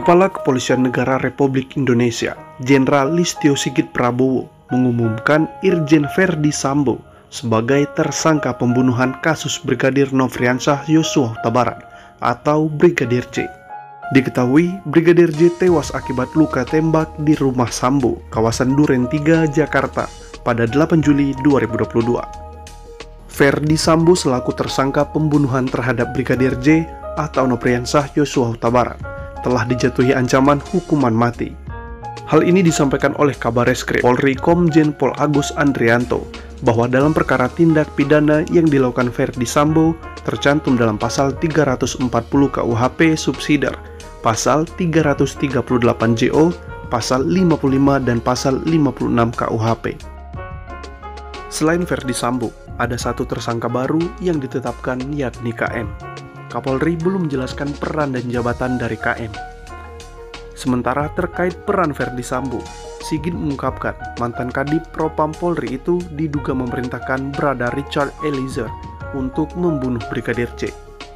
Kepala Kepolisian Negara Republik Indonesia, Jenderal Listio Sigit Prabowo, mengumumkan Irjen Verdi Sambo sebagai tersangka pembunuhan kasus Brigadir Nofriansyah Yosua Huta Barat atau Brigadir J. Diketahui, Brigadir J tewas akibat luka tembak di rumah Sambo, kawasan Duren 3, Jakarta, pada 8 Juli 2022. Verdi Sambo selaku tersangka pembunuhan terhadap Brigadir J atau Nofriansyah Yosua Huta Barat telah dijatuhi ancaman hukuman mati. Hal ini disampaikan oleh Kabareskrim Polri Komjen Pol Agus Andrianto bahwa dalam perkara tindak pidana yang dilakukan Verdi Sambo tercantum dalam pasal 340 KUHP subsidiar, pasal 338 JO, pasal 55 dan pasal 56 KUHP. Selain Verdi Sambo, ada satu tersangka baru yang ditetapkan, yakni KM. Kapolri belum menjelaskan peran dan jabatan dari KM. Sementara terkait peran Verdi Sambo, Sigit mengungkapkan mantan Kadip Propam Polri itu diduga memerintahkan Brada Richard Eliezer untuk membunuh Brigadir J.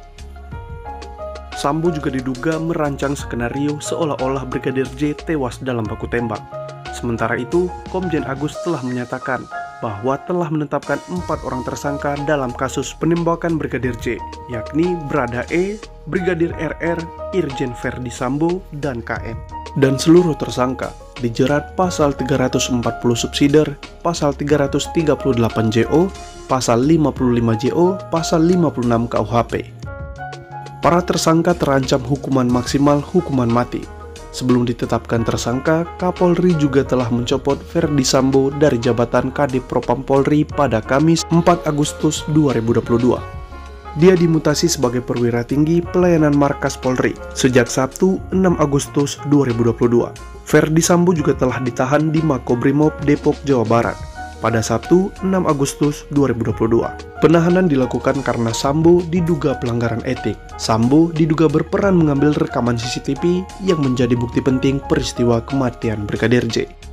Sambo juga diduga merancang skenario seolah-olah Brigadir J tewas dalam baku tembak. Sementara itu, Komjen Agus telah menyatakan bahwa telah menetapkan 4 orang tersangka dalam kasus penembakan Brigadir J, yakni Brada E, Brigadir RR, Irjen Verdi Sambo, dan KM. Dan seluruh tersangka dijerat pasal 340 subsidiar, pasal 338 JO, pasal 55 JO, pasal 56 KUHP. Para tersangka terancam hukuman maksimal hukuman mati. Sebelum ditetapkan tersangka, Kapolri juga telah mencopot Verdi Sambo dari jabatan Kadip Propam Polri pada Kamis 4 Agustus 2022. Dia dimutasi sebagai perwira tinggi pelayanan markas Polri sejak Sabtu 6 Agustus 2022. Verdi Sambo juga telah ditahan di Makobrimob Depok, Jawa Barat pada Sabtu 6 Agustus 2022. Penahanan dilakukan karena Sambo diduga pelanggaran etik. Sambo diduga berperan mengambil rekaman CCTV yang menjadi bukti penting peristiwa kematian Brigadir J.